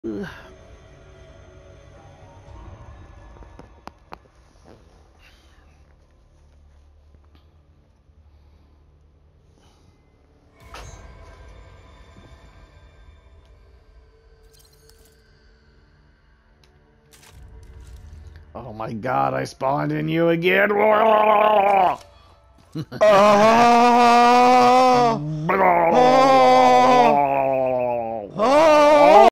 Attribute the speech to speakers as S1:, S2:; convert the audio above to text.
S1: Ugh. Oh my god, I spawned in you again.